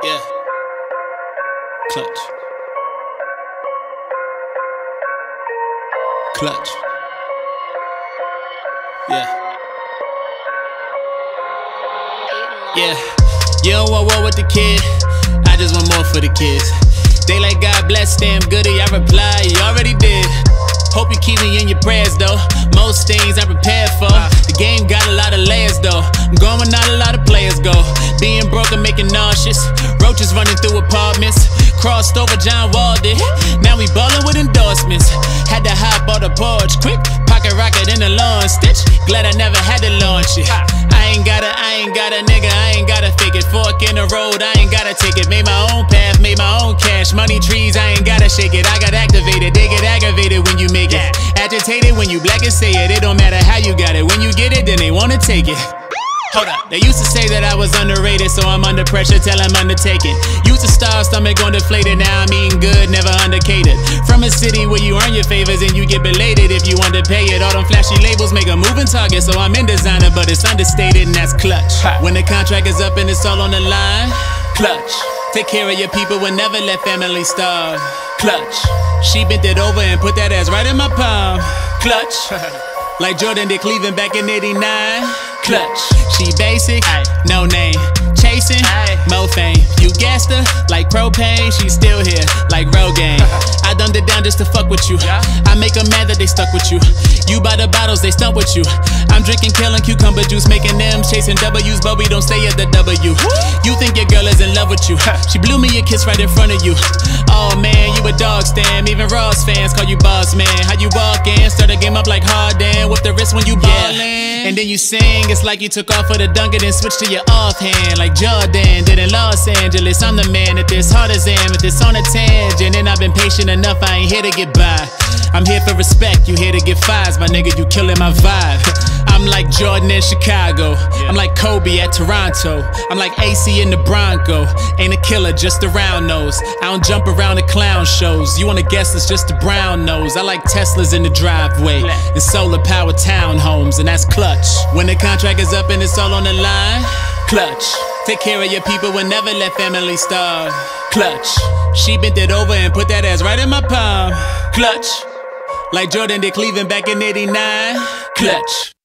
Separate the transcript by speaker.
Speaker 1: Yeah. Clutch. Clutch. Yeah. Yeah. You don't want war with the kid, I just want more for the kids. They like God bless Stam, Goody, I reply, you already did. Hope you keep me in your prayers though. Most things I'm prepared for. The game got a lot of layers though. I'm going where not a lot of players go. Being broke and making nauseous. Roaches running through apartments. Crossed over John Wall did. Now we ballin' with endorsements. Had to hop on the porch quick. Pocket rocket in the lawn stitch. Glad I never had to launch it. I ain't got a nigga, I ain't gotta fake it. Fork in the road, I ain't gotta take it. Made my own path, made my own cash. Money trees, I ain't gotta shake it. I got activated, they get aggravated when you make it. Agitated when you black and say it. It don't matter how you got it. When you get it, then they wanna take it. Hold up, they used to say that I was underrated, so I'm under pressure till I'm undertaken. Used to starve, stomach on deflated, now I'm eating good, never undercatered. From a city where you earn your favors and you get belated if you underpay it. All them flashy labels make a moving target, so I'm in designer, but it's understated and that's clutch. When the contract is up and it's all on the line, clutch. Take care of your people and never let family starve, clutch. She bent it over and put that ass right in my palm, clutch. Like Jordan did Cleveland back in '89, clutch. She basic, no name, chasing, mo fame. You gassed her like propane, she's still here like Rogaine. I dumbed it down just to fuck with you. I make them mad that they stuck with you. You buy the bottles, they stump with you. I'm drinking kale and cucumber juice, making them chasing W's, but we don't stay at the W. You think your girl is in love with you. She blew me a kiss right in front of you. Oh man, you a dog Stam. Even Ross fans call you boss man. How you walk in, start a game up like Harden. Whip the wrist when you ballin', and then you sing. It's like you took off for the dunk and then switched to your offhand. Like Jordan did in Los Angeles. I'm the man at this hard as am, at this on a tangent. And I've been patient enough, I ain't here to get by. I'm here for respect, you here to get fires. My nigga, you killing my vibe. I'm like Jordan in Chicago, I'm like Kobe at Toronto, I'm like AC in the Bronco. Ain't a killer, just a round nose. I don't jump around at clown shows. You wanna guess it's just a brown nose. I like Teslas in the driveway and solar powered townhomes, and that's clutch. When the contract is up and it's all on the line, clutch. Take care of your people and never let family starve, clutch. She bent it over and put that ass right in my palm, clutch. Like Jordan did Cleveland back in '89, clutch.